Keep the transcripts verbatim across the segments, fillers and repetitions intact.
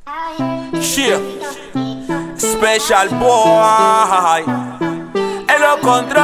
Yeah, Special Boy en los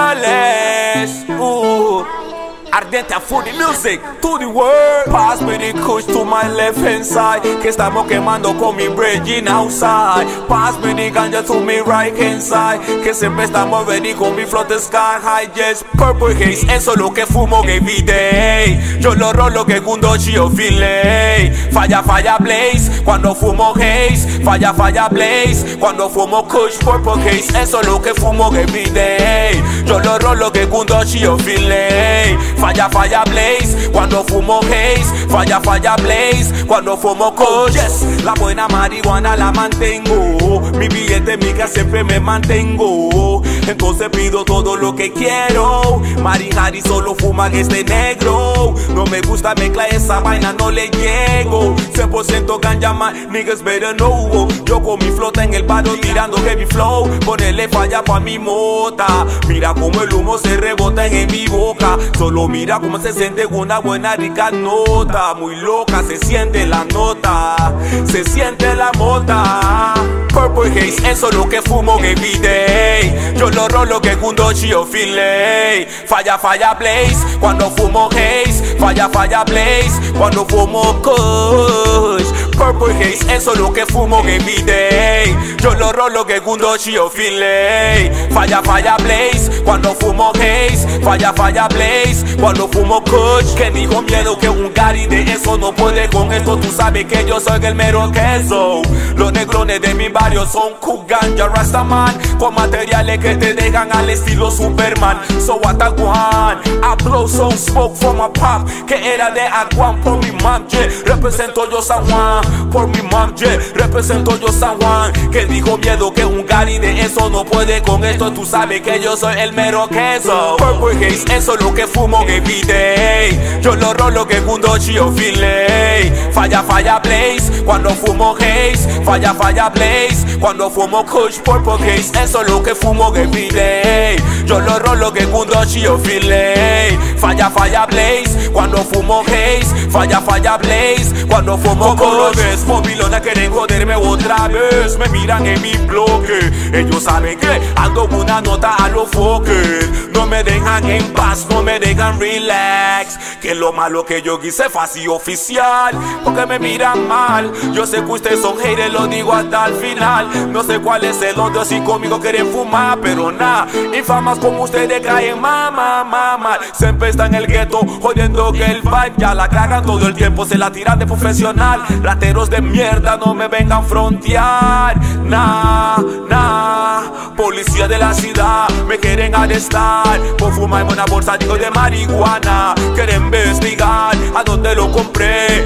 controles. uh. Ardiente a Foodie Music to the world. Pass me the kush to my left hand side, que estamos quemando con mi Virgin outside. Pass me the ganja to my right hand side, que siempre estamos ready con mi float sky high. Yes, purple haze, eso es lo que fumo every day. Yo lo rolo que gundo chio file. Falla, falla blaze, cuando fumo haze. Falla, falla blaze, cuando fumo kush. Purple haze, eso es lo que fumo every day. Yo lo rolo que gundo chio file. Falla, falla blaze, cuando fumo haze. Falla, falla blaze, cuando fumo kush. Yes, la buena marihuana la mantengo. Mi billete, mi casa siempre me mantengo. Entonces pido todo lo que quiero. Marinari solo fuma que este negro. No me gusta mezcla esa vaina, no le llego. cien por ciento ganja man, niggas better know. Yo con mi flota en el barrio tirando heavy flow. Ponele falla pa' mi mota. Mira como el humo se rebota en mi boca. Solo mira cómo se siente una buena rica nota. Muy loca se siente la nota, se siente la mota. Purple haze, eso es lo que fumo every day. Yo lo rolo que gundo chio file. Falla, falla blaze, cuando fumo haze. Falla, falla blaze, cuando fumo kush. Purple haze, eso es lo que fumo every day. Yo lo rolo que gundo chio file. Falla, falla blaze, cuando fumo haze. Falla, falla blaze, cuando fumo kush. Que dijo miedo que un gari de eso no puede con esto. Tú sabes que yo soy el mero queso. Los negrones de mi barrio son cool ganja rastaman, con materiales que te dejan al estilo Superman. So what I want, I blow some smoke from a pop, que era de Aguan por mi mam, yeah. Represento yo San Juan, por mi mam, yeah. Represento yo San Juan. Que dijo miedo que un gari de eso no puede con esto. Tú sabes que yo soy el mero queso. Purple haze, eso es lo que fumo every day. Yo lo rolo que gundo chio file. Falla, falla blaze, cuando fumo haze. Falla, falla blaze, cuando fumo kush. Purple haze, eso es lo que fumo every day. Yo lo rolo que gundo chio file. Falla, falla blaze, cuando fumo haze. Falla, falla blaze, cuando fumo kush. Movilona quieren joderme otra vez. Me miran en mi bloque, ellos saben que ando una nota a lo foque. No me dejan en paz, no me dejan relax. Que lo malo que yo quise fácil oficial, porque me miran mal. Yo sé que ustedes son haters, lo digo hasta el final. No sé cuál es el odio, si conmigo quieren fumar, pero nada, infamas como ustedes caen, mamá, mamá. Siempre está en el gueto, jodiendo que el vibe ya la cagan todo el tiempo, se la tiran de profesional. Rateros de mierda, no me vengan frontear. Nah, nah, policía de la ciudad, me quieren arrestar por fumarme una bolsa digo de marihuana. Quieren investigar a dónde lo compré,